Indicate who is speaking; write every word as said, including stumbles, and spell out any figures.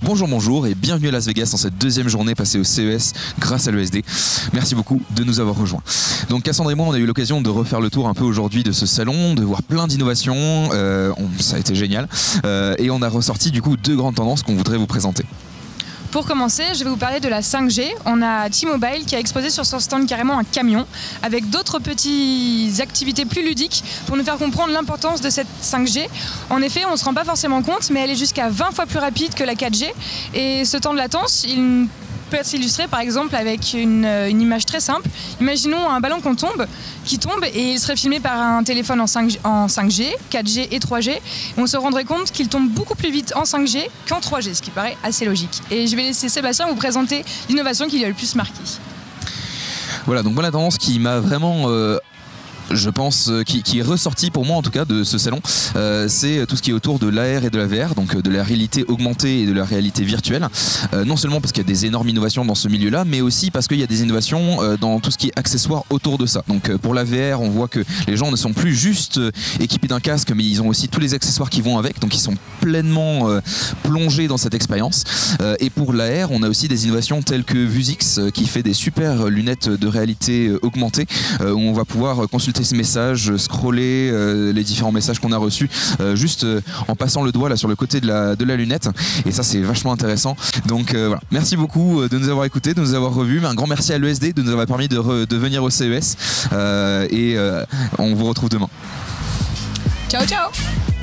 Speaker 1: Bonjour, bonjour et bienvenue à Las Vegas dans cette deuxième journée passée au C E S grâce à l'E S D. Merci beaucoup de nous avoir rejoints. Donc Cassandre et moi, on a eu l'occasion de refaire le tour un peu aujourd'hui de ce salon, de voir plein d'innovations, euh, ça a été génial. Euh, et on a ressorti du coup deux grandes tendances qu'on voudrait vous présenter.
Speaker 2: Pour commencer, je vais vous parler de la cinq G. On a T-Mobile qui a exposé sur son stand carrément un camion avec d'autres petites activités plus ludiques pour nous faire comprendre l'importance de cette cinq G. En effet, on ne se rend pas forcément compte, mais elle est jusqu'à vingt fois plus rapide que la quatre G. Et ce temps de latence, il peut être illustré par exemple avec une, une image très simple. Imaginons un ballon qu'on tombe, qui tombe et il serait filmé par un téléphone en cinq G, en cinq G, quatre G et trois G. Et on se rendrait compte qu'il tombe beaucoup plus vite en cinq G qu'en trois G, ce qui paraît assez logique. Et je vais laisser Sébastien vous présenter l'innovation qui lui a le plus marqué.
Speaker 1: Voilà, donc moi la tendance qui m'a vraiment... Euh je pense, euh, qui, qui est ressorti pour moi en tout cas de ce salon, euh, c'est tout ce qui est autour de l'A R et de la V R, donc de la réalité augmentée et de la réalité virtuelle. Euh, non seulement parce qu'il y a des énormes innovations dans ce milieu-là, mais aussi parce qu'il y a des innovations euh, dans tout ce qui est accessoires autour de ça. Donc euh, pour la V R, on voit que les gens ne sont plus juste euh, équipés d'un casque, mais ils ont aussi tous les accessoires qui vont avec, donc ils sont pleinement euh, plongés dans cette expérience. Euh, et pour l'A R, on a aussi des innovations telles que Vuzix euh, qui fait des super lunettes de réalité euh, augmentée, euh, où on va pouvoir consulter ces messages, scroller euh, les différents messages qu'on a reçus euh, juste euh, en passant le doigt là sur le côté de la, de la lunette, et ça c'est vachement intéressant. Donc euh, voilà, merci beaucoup de nous avoir écoutés, de nous avoir revus, un grand merci à l'E S D de nous avoir permis de, re, de venir au C E S euh, et euh, on vous retrouve demain.
Speaker 2: Ciao ciao.